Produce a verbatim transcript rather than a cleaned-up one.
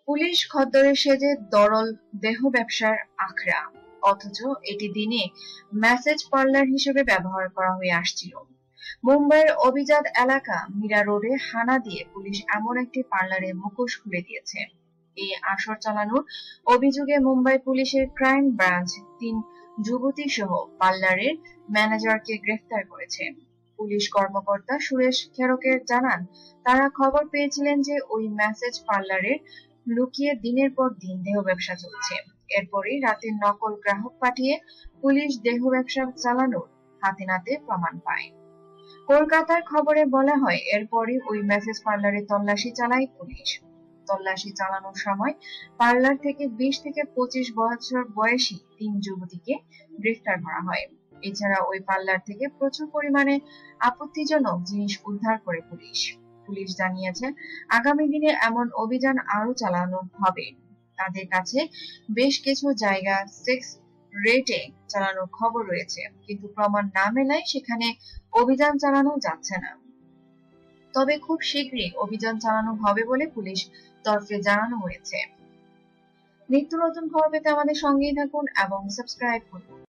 Police খদ্দরে সেজে দরল দেহ ব্যবসার আখড়া, অথচ এটি দিনে মেসেজ পার্লার হিসেবে ব্যবহার করা হয়ে আসছিল। মুম্বাইয়ের অভিজাত এলাকা মীরা রোডে হানা দিয়ে পুলিশ এমন একটি পার্লারে মুখোশ খুলে দিয়েছে। এই আসর চালানোর অভিযোগে মুম্বাই পুলিশের ক্রাইম ব্রাঞ্চ তিন যুবতী সহ পার্লারের ম্যানেজারকে গ্রেফতার করেছে। পুলিশ কর্মকর্তা সুরেশ খেরকের জানান, তারা খবর পেয়েছিলেন যে ওই মেসেজ পার্লারের লুকিয়ে দিনের পর দিন দেহ ব্যবসা চলছে। এরপরই রাতে নকল গ্রাহক পাঠিয়ে পুলিশ দেহ ব্যবসা চালানোর হাতে নাতে প্রমাণ পায়। কলকাতার খবরে বলা হয়, এরপরই ওই মেসেজ পার্লারে তল্লাশি চালায় পুলিশ। তল্লাশি চালানোর সময় পার্লার থেকে বিশ থেকে পঁচিশ বছর বয়সী তিন যুবতীকে গ্রেফতার করা হয়। এছাড়া ওই পার্লার থেকে প্রচুর পরিমাণে আপত্তিজনক জিনিস উদ্ধার করে পুলিশ। পুলিশ জানিয়েছে, আগামী দিনে এমন অভিযান আরো চালানো হবে। তাদের কাছে বেশ কিছু জায়গা সেক্স রেটে চালানোর খবর রয়েছে, কিন্তু প্রমাণ না মেলায় সেখানে অভিযান চালানো যাচ্ছে না। তবে খুব শীঘ্রই অভিযান চালানো হবে বলে পুলিশ তরফে জানানো হয়েছে। নিত্য নতুন খবর পেতে আমাদের সঙ্গেই থাকুন এবং সাবস্ক্রাইব করুন।